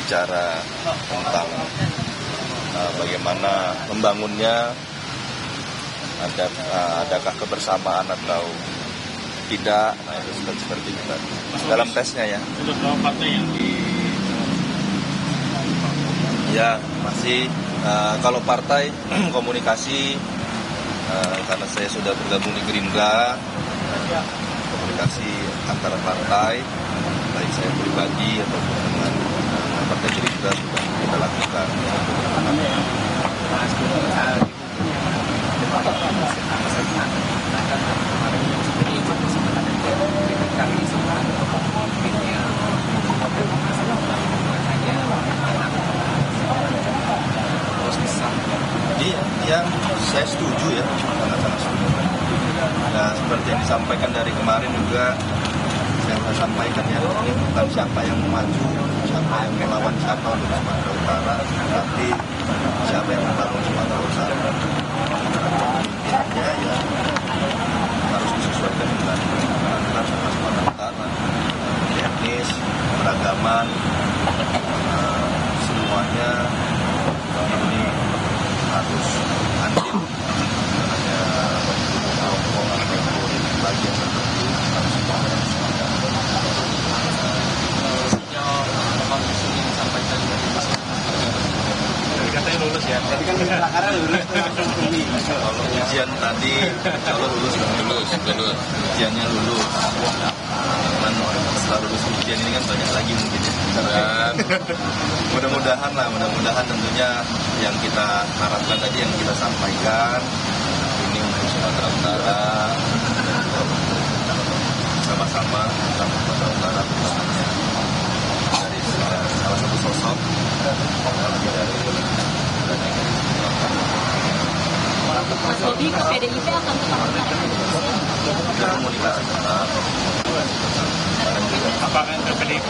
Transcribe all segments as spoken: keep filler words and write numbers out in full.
bicara tentang uh, bagaimana membangunnya, ada uh, adakah kebersamaan atau tidak, nah itu seperti itu dalam tesnya ya. Sudah berapa partai yang di ya masih uh, kalau partai komunikasi uh, karena saya sudah bergabung di Gerindra, komunikasi antara partai baik saya pribadi ataupun dengan uh, partai Gerindra sudah kita lakukan. Iya, yang saya setuju ya, sangat-sangat setuju. Nah, seperti yang disampaikan dari kemarin juga, saya sudah sampaikan ya, ini bukan siapa yang maju, siapa yang melawan siapa untuk Sumatera Utara, tapi siapa yang membangun Sumatera Utara. Intinya ya harus disesuaikan dengan keadaan Sumatera Utara, etnis, beragaman, semuanya ini harus adil. Hanya kelompok ataupun bagian tertentu harus semuanya disampaikan dari katanya lulus ya. Tadi kan pelakaran lulus. Kalau ujian tadi, kalau lulus lulus, lulus. Ujiannya lulus. Cuman setelah lulus ujian ini kan banyak lagi mungkin ya. Dan mudah-mudahan lah, mudah-mudahan tentunya yang kita harapkan tadi yang kita sampaikan ini untuk Sumatera Utara, sama-sama dalam Sumatera Utara misalnya dari salah satu sosok apalagi dari Mas Bobi ke P D I P akan tetap kita komunikasi tetap. apakah ke P D I P?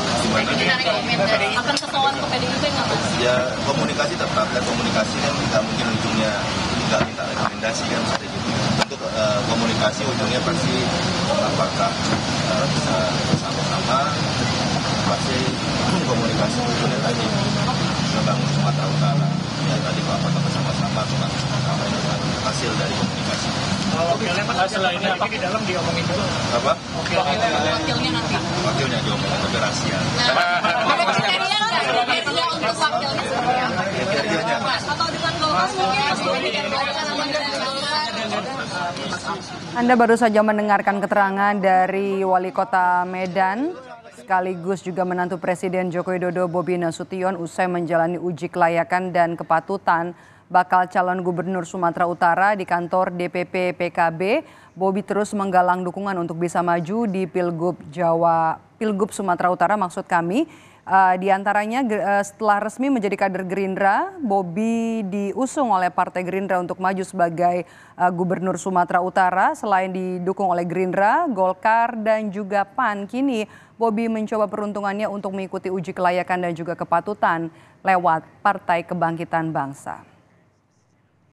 Akan kesowan ke P D I P nggak Mas? Ya komunikasi tetap, dan komunikasi kan nggak mungkin ujungnya nggak minta rekomendasi kan seperti itu. Untuk uh, komunikasi ujungnya pasti apakah uh, bisa bersama-sama, pasti komunikasi ujungnya tadi membangun Sumatera Utara. Ya tadi apakah bersama-sama atau bersama-sama itu hasil dari komunikasi. Wakilnya Mas hasil ini apa di dalam diomongin dulu? Apa? Wakilnya nanti. Wakilnya diomongin lebih rahasia. Ada kriteria nggak? Kriteria untuk wakilnya seperti apa? Kriterianya. Atau dengan Golkar mungkin Mas Bobi dan Golkar sama dengan Golkar. Anda baru saja mendengarkan keterangan dari Wali Kota Medan sekaligus juga menantu Presiden Joko Widodo Bobi Nasution usai menjalani uji kelayakan dan kepatutan bakal calon gubernur Sumatera Utara di kantor D P P P K B. Bobi terus menggalang dukungan untuk bisa maju di Pilgub Jawa, Pilgub Sumatera Utara maksud kami. Uh, di antaranya uh, setelah resmi menjadi kader Gerindra, Bobi diusung oleh Partai Gerindra untuk maju sebagai uh, Gubernur Sumatera Utara. Selain didukung oleh Gerindra, Golkar dan juga P A N, kini Bobi mencoba peruntungannya untuk mengikuti uji kelayakan dan juga kepatutan lewat Partai Kebangkitan Bangsa.